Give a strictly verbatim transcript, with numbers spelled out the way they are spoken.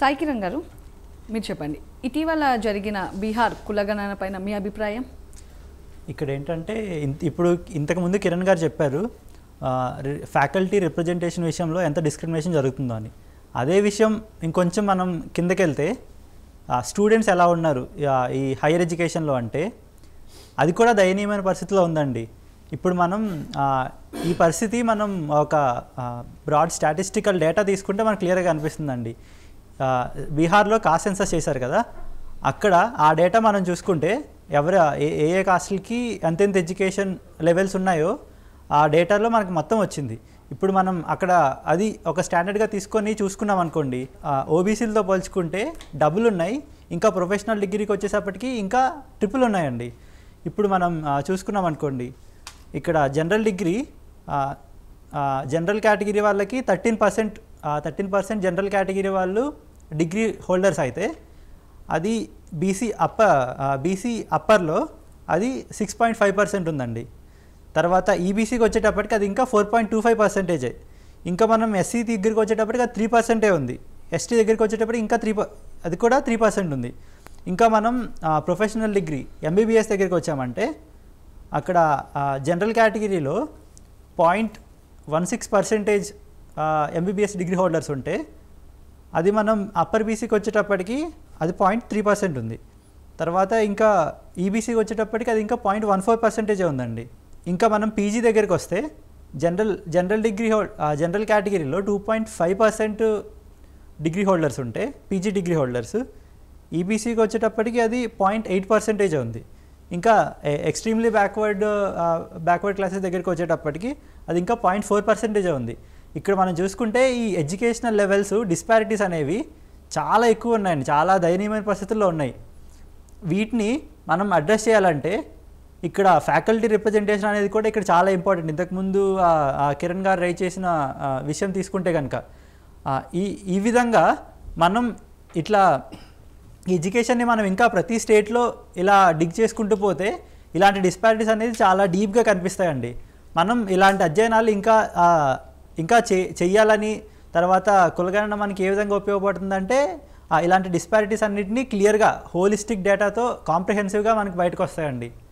సాయి కిరణ్ గారు మీరు చెప్పండి, ఇటీవల జరిగిన బీహార్ కులగణన పైన మీ అభిప్రాయం? ఇక్కడ ఏంటంటే ఇప్పుడు ఇంతకుముందు కిరణ్ గారు చెప్పారు ఫ్యాకల్టీ రిప్రజెంటేషన్ విషయంలో ఎంత డిస్క్రిమినేషన్ జరుగుతుందో అని. అదే విషయం ఇంకొంచెం మనం కిందకెళ్తే స్టూడెంట్స్ ఎలా ఉన్నారు ఈ హైయర్ ఎడ్యుకేషన్లో అంటే అది కూడా దయనీయమైన పరిస్థితిలో ఉందండి. ఇప్పుడు మనం ఈ పరిస్థితి మనం ఒక బ్రాడ్ స్టాటిస్టికల్ డేటా తీసుకుంటే మనకు క్లియర్గా అనిపిస్తుందండి. బీహార్లో కాస్ట్ సెన్సస్ చేశారు కదా, అక్కడ ఆ డేటా మనం చూసుకుంటే ఎవరు ఏ ఏ కాస్ట్లకి ఎంతెంత ఎడ్యుకేషన్ లెవెల్స్ ఉన్నాయో ఆ డేటాలో మనకు మొత్తం వచ్చింది. ఇప్పుడు మనం అక్కడ అది ఒక స్టాండర్డ్గా తీసుకొని చూసుకున్నాం అనుకోండి, ఓబీసీలతో పోల్చుకుంటే డబుల్ ఉన్నాయి, ఇంకా ప్రొఫెషనల్ డిగ్రీకి వచ్చేసప్పటికి ఇంకా ట్రిపుల్ ఉన్నాయండి. ఇప్పుడు మనం చూసుకున్నాం అనుకోండి, ఇక్కడ జనరల్ డిగ్రీ జనరల్ కేటగిరీ వాళ్ళకి thirteen percent thirteen percent general category వాళ్ళు డిగ్రీ హోల్డర్స్ అయితే అది బీసీ అప్పర్ బీసీ అప్పర్లో అది సిక్స్ పాయింట్ ఫైవ్ పర్సెంట్ ఉందండి. తర్వాత ఈబీసీకి వచ్చేటప్పటికి అది ఇంకా ఫోర్ పాయింట్ టూ ఫైవ్ పర్సెంటేజే. ఇంకా మనం ఎస్సీ దగ్గరికి వచ్చేటప్పటికి అది త్రీ పర్సెంటే ఉంది. ఎస్టీ దగ్గరికి వచ్చేటప్పటికి ఇంకా త్రీ అది కూడా త్రీ పర్సెంట్ ఉంది. ఇంకా మనం ప్రొఫెషనల్ డిగ్రీ ఎంబీబీఎస్ దగ్గరికి వచ్చామంటే అక్కడ జనరల్ కేటగిరీలో point one six percentage MBBS degree holders ఉంటే అది మనం అప్పర్ బీసీకి వచ్చేటప్పటికి అది పాయింట్ త్రీ పర్సెంట్ ఉంది. తర్వాత ఇంకా ఈబీసీకి వచ్చేటప్పటికి అది ఇంకా పాయింట్ వన్ ఫోర్ పర్సెంటేజే ఉందండి. ఇంకా మనం పీజీ దగ్గరికి వస్తే general general degree whole general కేటగిరీలో two point five percent degree holders ఉంటే పీజీ డిగ్రీ హోల్డర్స్, ఈబీసీకి వచ్చేటప్పటికి అది పాయింట్ ఎయిట్ పర్సెంటేజ్ ఉంది. ఇంకా ఎక్స్ట్రీమ్లీ బ్యాక్వర్డ్ బ్యాక్వర్డ్ క్లాసెస్ దగ్గరికి వచ్చేటప్పటికి అది ఇంకా పాయింట్ ఫోర్ పర్సెంటేజే ఉంది. ఇక్కడ మనం చూసుకుంటే ఈ ఎడ్యుకేషనల్ లెవెల్స్ డిస్పారిటీస్ అనేవి చాలా ఎక్కువ ఉన్నాయండి, చాలా దయనీయమైన పరిస్థితుల్లో ఉన్నాయి. వీటిని మనం అడ్రస్ చేయాలంటే ఇక్కడ ఫ్యాకల్టీ రిప్రజెంటేషన్ అనేది కూడా ఇక్కడ చాలా ఇంపార్టెంట్. ఇంతకుముందు కిరణ్ గారు రైట్ చేసిన విషయం తీసుకుంటే కనుక ఈ ఈ విధంగా మనం ఇట్లా ఎడ్యుకేషన్ని మనం ఇంకా ప్రతి స్టేట్లో ఇలా డిగ్ చేసుకుంటూ పోతే ఇలాంటి డిస్పారిటీస్ అనేది చాలా డీప్గా కనిపిస్తాయండి. మనం ఇలాంటి అధ్యయనాలు ఇంకా ఇంకా చే చెయ్యాలని, తర్వాత కులగణన మనకి ఏ విధంగా ఉపయోగపడుతుందంటే ఇలాంటి డిస్పారిటీస్ అన్నింటినీ క్లియర్గా హోలిస్టిక్ డేటాతో కాంప్రిహెన్సివ్గా మనకి బయటకు వస్తాయండి.